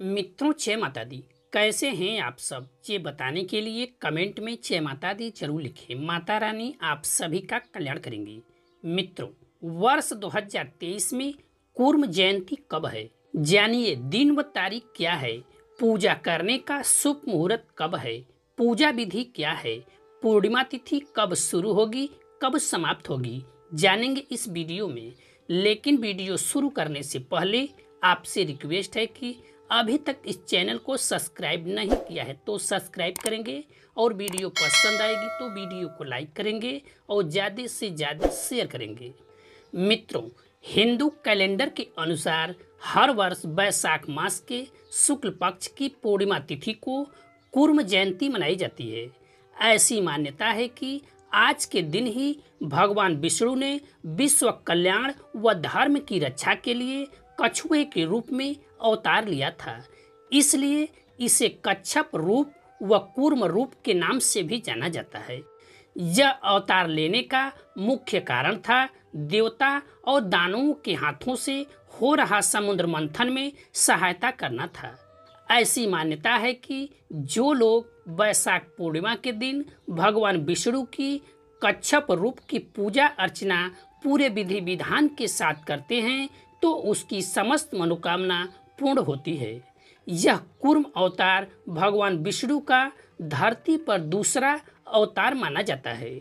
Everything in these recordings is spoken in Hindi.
मित्रों, जय माता दी। कैसे हैं आप सब, ये बताने के लिए कमेंट में जय माता दी जरूर लिखें। माता रानी आप सभी का कल्याण करेंगी। मित्रों, वर्ष 2023 में कूर्म जयंती कब है? जानिए दिन व तारीख क्या है, पूजा करने का शुभ मुहूर्त कब है, पूजा विधि क्या है, पूर्णिमा तिथि कब शुरू होगी, कब समाप्त होगी, जानेंगे इस वीडियो में। लेकिन वीडियो शुरू करने से पहले आपसे रिक्वेस्ट है कि अभी तक इस चैनल को सब्सक्राइब नहीं किया है तो सब्सक्राइब करेंगे, और वीडियो पसंद आएगी तो वीडियो को लाइक करेंगे और ज़्यादा से ज़्यादा शेयर करेंगे। मित्रों, हिंदू कैलेंडर के अनुसार हर वर्ष वैशाख मास के शुक्ल पक्ष की पूर्णिमा तिथि को कूर्म जयंती मनाई जाती है। ऐसी मान्यता है कि आज के दिन ही भगवान विष्णु ने विश्व कल्याण व धर्म की रक्षा के लिए कछुए के रूप में अवतार लिया था। इसलिए इसे कच्छप रूप व कूर्म रूप के नाम से भी जाना जाता है। यह अवतार लेने का मुख्य कारण था देवता और दानवों के हाथों से हो रहा समुद्र मंथन में सहायता करना था। ऐसी मान्यता है कि जो लोग वैशाख पूर्णिमा के दिन भगवान विष्णु की कच्छप रूप की पूजा अर्चना पूरे विधि विधान के साथ करते हैं तो उसकी समस्त मनोकामना पूर्ण होती है। यह कूर्म अवतार भगवान विष्णु का धरती पर दूसरा अवतार माना जाता है।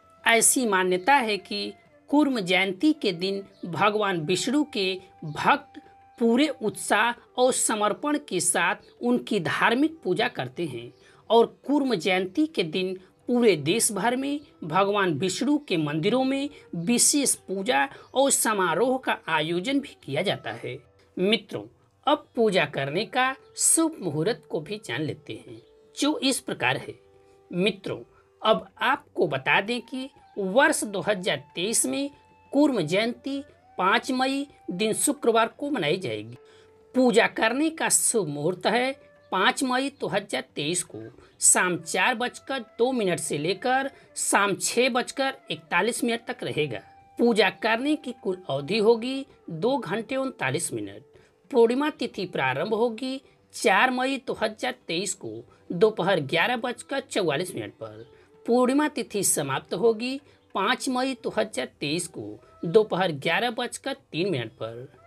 ऐसी मान्यता है कि कूर्म जयंती के दिन भगवान विष्णु के भक्त पूरे उत्साह और समर्पण के साथ उनकी धार्मिक पूजा करते हैं, और कूर्म जयंती के दिन पूरे देश भर में भगवान विष्णु के मंदिरों में विशेष पूजा और समारोह का आयोजन भी किया जाता है। मित्रों, अब पूजा करने का शुभ मुहूर्त को भी जान लेते हैं, जो इस प्रकार है। मित्रों, अब आपको बता दें कि वर्ष 2023 में कूर्म जयंती 5 मई दिन शुक्रवार को मनाई जाएगी। पूजा करने का शुभ मुहूर्त है 5 मई 2023 को शाम 4:02 से लेकर शाम 6:41 तक रहेगा। पूजा करने की कुल अवधि होगी 2 घंटे 39 मिनट। पूर्णिमा तिथि प्रारंभ होगी 4 मई 2023 को दोपहर 11:44 पर। पूर्णिमा तिथि समाप्त होगी 5 मई 2023 को दोपहर 11:03 पर।